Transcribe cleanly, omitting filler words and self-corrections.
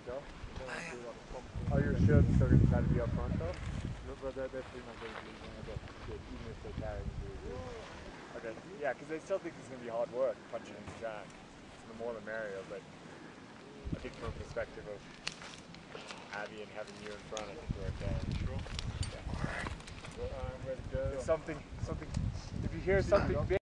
yourself? Oh, your shield's still going to try to be up front though? No, but they're pretty much going to be even if they carry you. Okay, yeah, because they still think it's going to be hard work punching into Jack. So the more the merrier, but I think from a perspective of Abby and having you in front, I think we're okay. Sure? Yeah. Alright. Well, ready to go. Something, if you hear something big,